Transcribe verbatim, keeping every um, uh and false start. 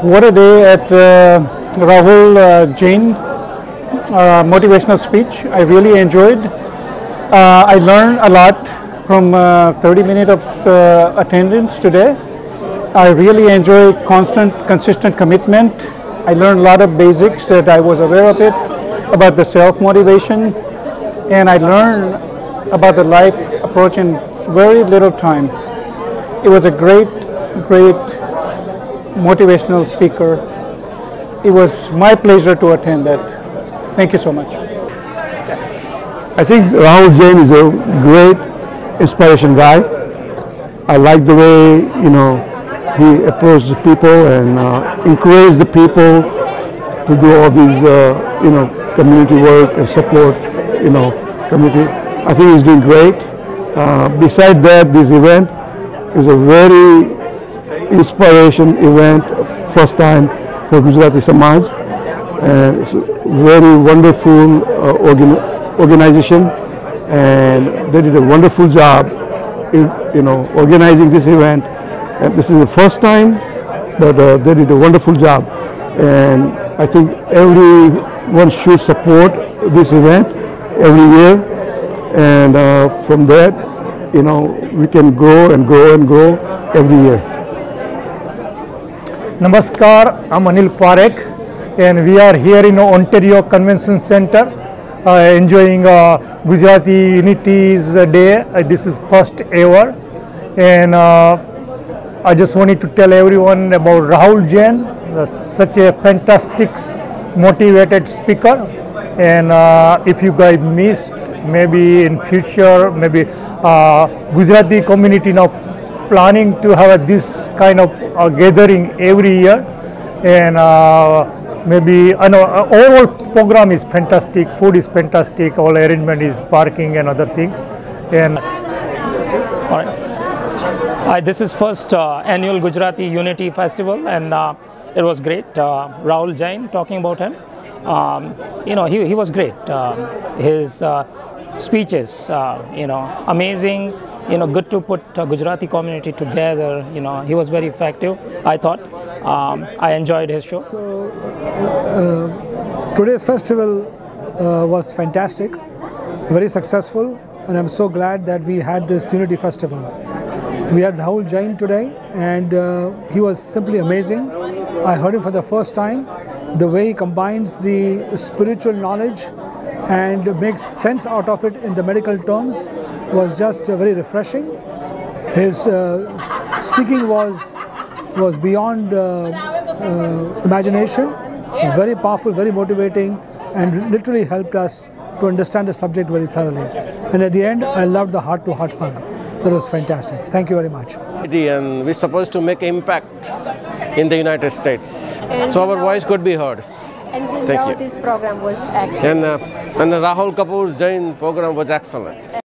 What a day at uh, Rahul uh, Jain uh, motivational speech. I really enjoyed. Uh, I learned a lot from uh, thirty minutes of uh, attendance today. I really enjoy constant, consistent commitment. I learned a lot of basics that I was aware of it, about the self-motivation, and I learned about the life approach in very little time. It was a great, great motivational speaker. It was my pleasure to attend that. Thank you so much. I think Rahul Jain is a great inspiration guy. I like the way, you know, he approaches people and uh, encourages the people to do all these, uh, you know, community work and support, you know, community. I think he's doing great. Uh, beside that, this event is a very inspiration event, first time for Gujarati Samaj. And it's a very wonderful uh, organ organization, and they did a wonderful job in, you know, organizing this event. And this is the first time, but uh, they did a wonderful job. And I think everyone should support this event every year. And uh, from that, you know, we can grow and grow and grow every year. Namaskar, I'm Anil Parekh, and we are here in Ontario Convention Center uh, enjoying uh, Gujarati Unity's Day. Uh, this is first ever, and uh, I just wanted to tell everyone about Rahul Jain, uh, such a fantastic, motivated speaker. And uh, if you guys missed, maybe in future, maybe uh, Gujarati community now planning to have this kind of uh, gathering every year. And uh, maybe uh, no, uh, overall program is fantastic, food is fantastic, all arrangement is parking and other things. And all right. Hi, this is first uh, annual Gujarati Unity Festival, and uh, it was great. Uh, Rahul Jain, talking about him, um, you know, he, he was great. Uh, his uh, speeches, uh, you know, amazing, you know, good to put uh, Gujarati community together. You know, he was very effective, I thought. Um, I enjoyed his show. So, uh, today's festival uh, was fantastic, very successful, and I'm so glad that we had this Unity Festival. We had Rahul Jain today, and uh, he was simply amazing. I heard him for the first time. The way he combines the spiritual knowledge and makes sense out of it in the medical terms was just uh, very refreshing. His uh, speaking was was beyond uh, uh, imagination, very powerful, very motivating, and literally helped us to understand the subject very thoroughly. And at the end, I loved the heart-to-heart hug. That was fantastic. Thank you very much. And we're supposed to make impact in the United States, and so our voice could be heard. And we Thank know you. this program was excellent. And, uh, and the Rahul Kapoor Jain program was excellent.